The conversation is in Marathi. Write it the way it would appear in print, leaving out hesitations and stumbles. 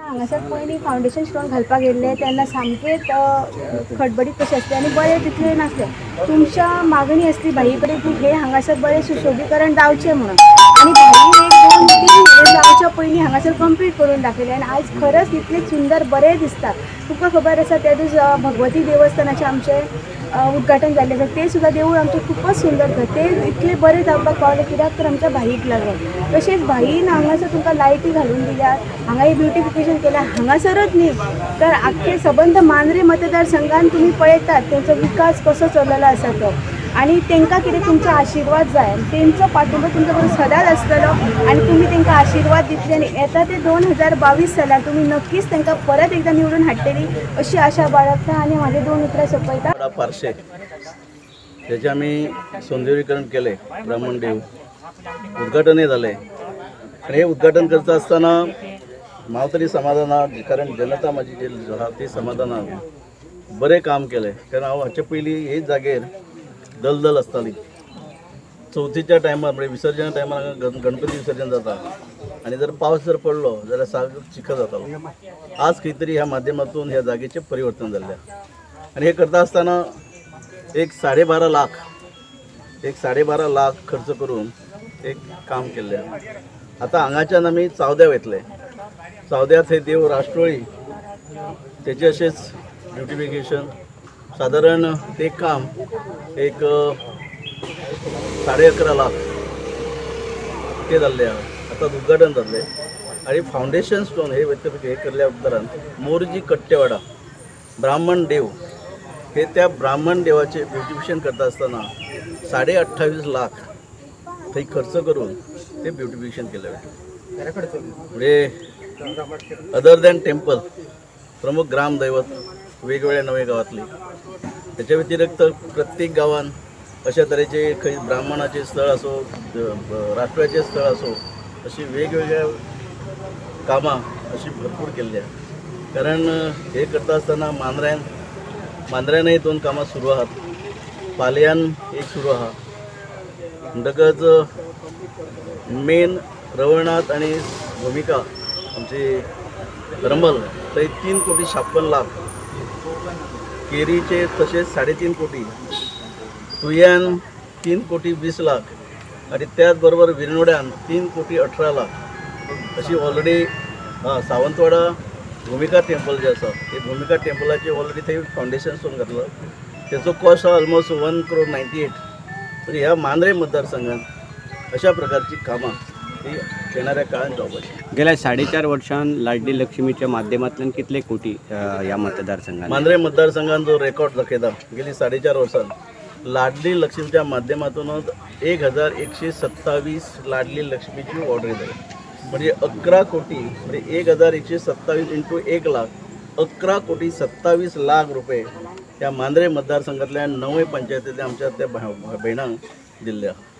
हांगासर पयलीं फावंडेशन स्टोन घालपाक गेल्ले तेन्ना सामकेंच खडबडीत कशें आसलें आनी बरें तितलें नासलें. तुमच्या मागणी आसली भाई कडेन की हे हांगासर बरें सुशोभीकरण जावचें म्हणून आनी भाईन 1-2-3 म्हयने जावच्या पयलीं हांगासर कंप्लीट करून दाखयलें आनी आयज खरंच इतलें सुंदर बरें दिसता. तुका खबर आसा त्या दीस भगवती देवस्थानाचें आमचें उद्घाटन जाल्लें आसा. तें सुद्दां देवूळ आमचें खूबच सुंदर आसा. तें इतलें बरें जावपाक पावलें कित्याक तर आमच्या भाईक लागून. तशेंच भाईन हांगासर तुमकां लायटी घालून दिल्यात, हांगा ब्युटिफिकेशन केल्या. हांगासरच न्ही तर आख्खे सबंद मांद्रे मतदारसंघान तुमी पळयतात तेंचो विकास कसो चल्लेलो आसा तो. आनी तांकां कितें तुमचो आशिर्वाद जाय, तेंचो पाठिंबो तुमच्या बरोबर सदांच आसतलो आनी तुमी तांकां आशिर्वाद दितले आनी येता ते 2022 सालांत तुमी नक्कीच तांकां परत एकदां निवडून हाडटली अशी आशा बाळगता. आनी म्हाजे 2 उतरां सोंपयता. पार्शे तेजे आमी सौंदर्यीकरण केले, ब्राह्मण देव उद्घाटनय जालें आनी हे उद्घाटन करता आसतना हांव तरी समाधानाक, कारण जनता म्हाजी जी आहा ती समाधानाक बरें काम केलें. कारण हांव हाचे पयलीं हेच जागेर दलदल आसताली. चवथीच्या टायमार म्हणजे विसर्जना टायमार गणपती विसर्जन जाता आनी जर पावस जर पडलो जाल्यार सारको चिखल जातालो. आज खंय तरी ह्या माध्यमातून ह्या जागेचें परिवर्तन जाल्लें आनी हे करता आसतना एक 12.5 लाख खर्च करून एक काम केल्लें. आतां हांगाच्यान आमी चावद्या वयतले. चावद्या थंय देव राष्ट्रोळी तेचे अशेंच ब्युटिफिकेशन सादारण ते काम एक 11.5 लाख ते जाल्लें आहा. आतां उद्घाटन जाल्लें आनी फावंडेशन स्टोन हे केल्ल्या उपरांत मोरजी कट्टेवाडा ब्राह्मण देव हे त्या ब्राह्मण देवाचे ब्युटिफिकेशन करता आसतना 28.5 लाख थंय खर्च करून ते ब्युटिफिकेशन केलें. म्हणजे अदर दॅन टेम्पल प्रमुख ग्राम दैवत वेगवेगळ्या नवे गांवांतली. त्याच्या व्यतिरिक्त प्रत्येक गांवान अशा तरेचे खंय ब्राह्मणाचें स्थळ आसो, राष्ट्राचें स्थळ आसो, अशी वेगवेगळ्या कामां अशी भरपूर केल्ली. कारण हे करता आसतना मांद्र्यानय 2 कामां सुरू आहात, पालयान एक सुरू आहा. म्हणटकच मेन रवळनाथ आनी भूमिका आमची रंबल थंय 3.56 लाख, केरीचे तशेंच 3.5 कोटी, तुय्यान 3.20 लाख आनी त्याच बरोबर विरनोड्यान 3.18 लाख अशी ऑलरेडी सावंतवाडा भूमिका टेम्पल जे आसा ते भूमिका टेम्पलाचे ऑलरेडी थंय फावंडेशन स्टोन घातलो. तेचो कॉस्ट आहा ऑलमोस्ट 1.98 crore. तर ह्या मांद्रे मतदारसंघात अशा प्रकारची कामां ही येणाऱ्या काळात जावपाची. गेल्या 4.5 वर्षांत लाडली लक्ष्मीच्या माध्यमांतल्यान कितले कोटी ह्या मतदारसंघात मांद्रे मतदारसंघात जो रेकॉर्ड दाखयता गेली 4.5 वर्सांत लाडली लक्ष्मीच्या माध्यमातूनच 1127 लाडली लक्ष्मीची ऑर्डर जाली. म्हणजे 11 कोटी म्हणजे 1127 इंटू 1 लाख 11.27 लाख रुपये ह्या मांद्रे मतदारसंघातल्या 9 पंचायतींतल्या आमच्या त्या भयणांक दिल्ले आहा.